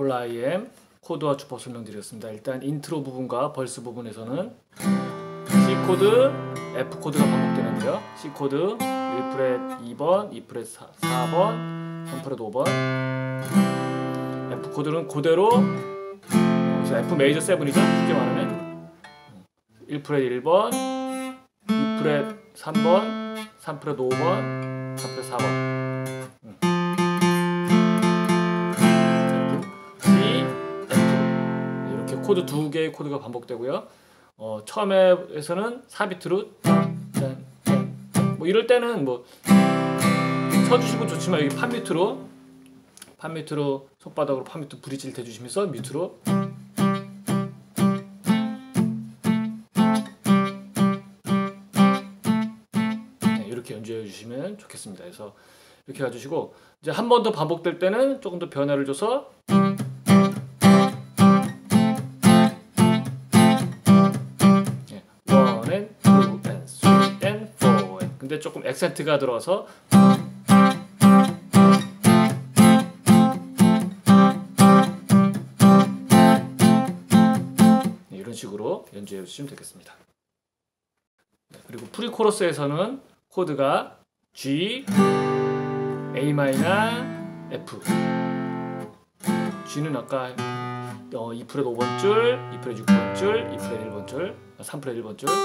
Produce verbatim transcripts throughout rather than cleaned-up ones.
올아이엠 코드와 주법 설명드렸습니다. 일단 인트로 부분과 벌스 부분에서는 C 코드, F 코드가 반복되는데요. C 코드 일 프렛 이 번, 이 프렛 사 번, 삼 프렛 오 번. F 코드는 그대로 그래서 F 메이저 칠이죠. 쉽게 말하면 일 프렛 일 번, 이 프렛 삼 번, 삼 프렛 오 번, 사 프렛 사 번. 코드 두 개의 코드가 반복되고요. 어, 처음에서는 사 비트로 뭐 이럴 때는 뭐 쳐주시고 좋지만 여기 판 뮤트로 판 뮤트로 손바닥으로 판 뮤트 브릿지를 대주시면서 뮤트로 네, 이렇게 연주해 주시면 좋겠습니다. 그래서 이렇게 가주시고 이제 한 번 더 반복될 때는 조금 더 변화를 줘서 근데 조금 액센트가 들어서 네, 이런 식으로 연주해 주시면 되겠습니다. 네, 그리고 프리코러스에서는 코드가 G, A 마이너, F. G는 아까 어, 이 프렛 오 번 줄, 이 프렛 육 번 줄, 이 프렛 일 번 줄, 삼 프렛 일 번 줄.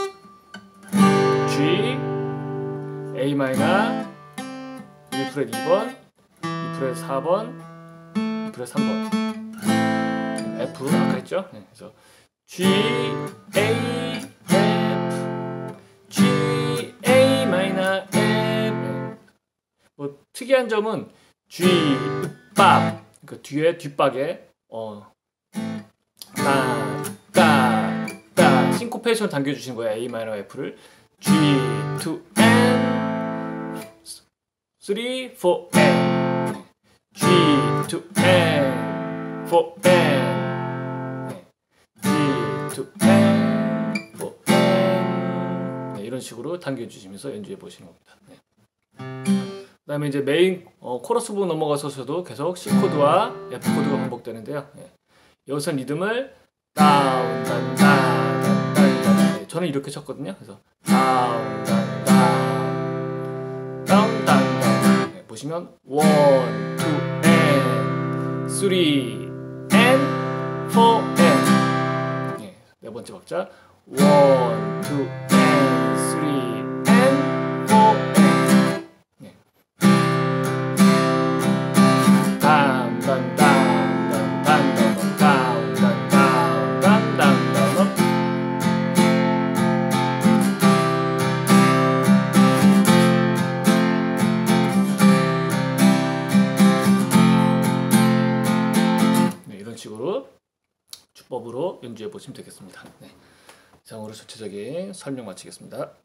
G A 마이너 일 프렛 이 번, 이 프렛 사 번, 이 프렛 삼 번. F 아까 했죠? 네, 그래서 G A F G A 마이너 F. 네. 뭐 특이한 점은 G 밥 그 뒤에 뒷박에 어 따 따 따 싱코페이션 당겨주시는 거예요. A 마이너 F를 G to N 쓰리, 포, N G to N, 포, N 네. G to N, 포, N 네, 이런 식으로 당겨주시면서 연주해 보시는 겁니다. 네. 그 다음에 이제 메인 어, 코러스 부분 넘어가서도 계속 C 코드와 F 코드가 반복되는데요. 네. 여기서 리듬을 다운, 다운, 다운, 다운, 다운. 네, 저는 이렇게 쳤거든요. 그래서 다운, 다운, 다운, 다운, 다운. 네, 보시면 원, 투, N, 쓰리, N, 포, N. 네, 네 번째 박자 원, 투, N, 쓰리, N, 포, N. 네. 다운, 다운, 다운, 다운, 다운, 다운, 다운, 다운, 다운, 다운, 다운. 네, 이런 식으로 주법으로 연주해 보시면 되겠습니다. 네. 이상으로 전체적인 설명 마치겠습니다.